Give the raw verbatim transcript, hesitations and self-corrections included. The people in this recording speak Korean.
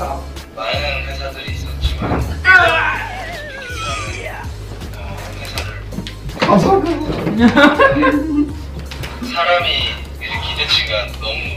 많은 회사들이 있었지만 어, 회사를 감사합니다. 사람이 이제 기대치가 너무